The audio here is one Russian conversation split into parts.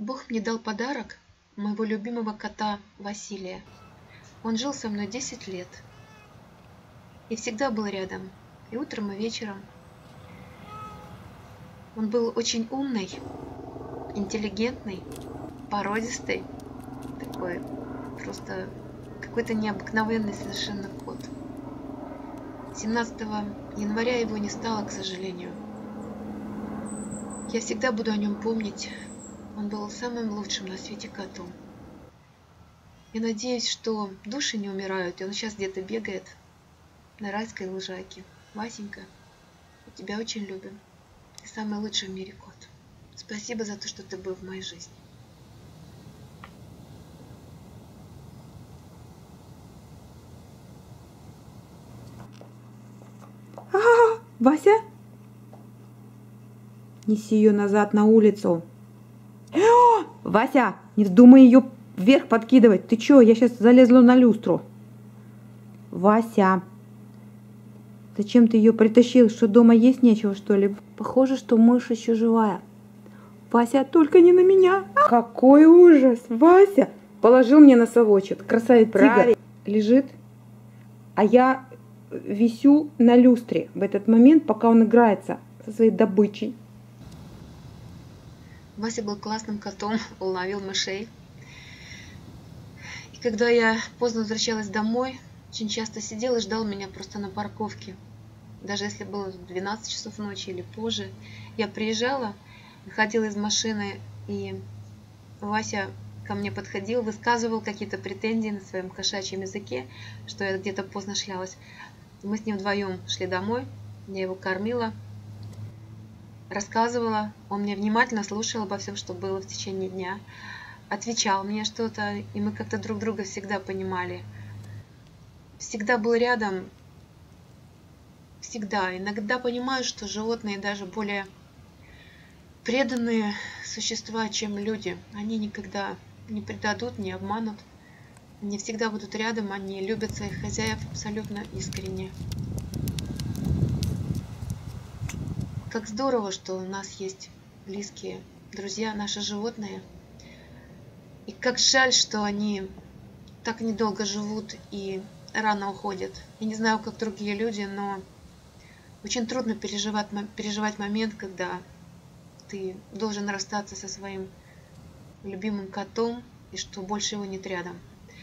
Бог мне дал подарок моего любимого кота Василия. Он жил со мной 10 лет и всегда был рядом, и утром, и вечером. Он был очень умный, интеллигентный, породистый, такой просто какой-то необыкновенный совершенно кот. 17 января его не стало, к сожалению. Я всегда буду о нем помнить. Он был самым лучшим на свете котом. Я надеюсь, что души не умирают, и он сейчас где-то бегает на райской лужайке. Васенька, мы тебя очень любим. Ты самый лучший в мире кот. Спасибо за то, что ты был в моей жизни. Вася? Неси ее назад на улицу. Вася, не вздумай ее вверх подкидывать. Ты чё, я сейчас залезла на люстру. Вася, зачем ты ее притащил? Что, дома есть нечего, что ли? Похоже, что мышь еще живая. Вася, только не на меня. Какой ужас. Вася положил мне на совочек. Красавец тигр лежит, а я висю на люстре в этот момент, пока он играется со своей добычей. Вася был классным котом, он ловил мышей. И когда я поздно возвращалась домой, очень часто сидел и ждал меня просто на парковке. Даже если было 12 часов ночи или позже, я приезжала, выходила из машины, и Вася ко мне подходил, высказывал какие-то претензии на своем кошачьем языке, что я где-то поздно шлялась. Мы с ним вдвоем шли домой, я его кормила, рассказывала, он мне внимательно слушал обо всем, что было в течение дня, отвечал мне что-то, и мы как-то друг друга всегда понимали. Всегда был рядом, всегда. Иногда понимаю, что животные даже более преданные существа, чем люди. Они никогда не предадут, не обманут. Они всегда будут рядом, они любят своих хозяев абсолютно искренне. Как здорово, что у нас есть близкие друзья, наши животные. И как жаль, что они так недолго живут и рано уходят. Я не знаю, как другие люди, но очень трудно переживать момент, когда ты должен расстаться со своим любимым котом, и что больше его нет рядом.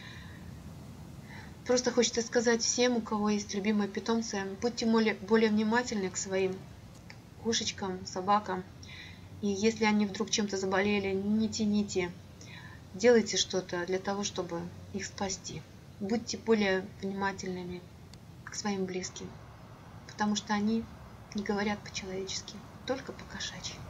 Просто хочется сказать всем, у кого есть любимые питомцы, будьте более внимательны к своим кошечкам, собакам. И если они вдруг чем-то заболели, не тяните. Делайте что-то для того, чтобы их спасти. Будьте более внимательными к своим близким, потому что они не говорят по-человечески, только по-кошачьи.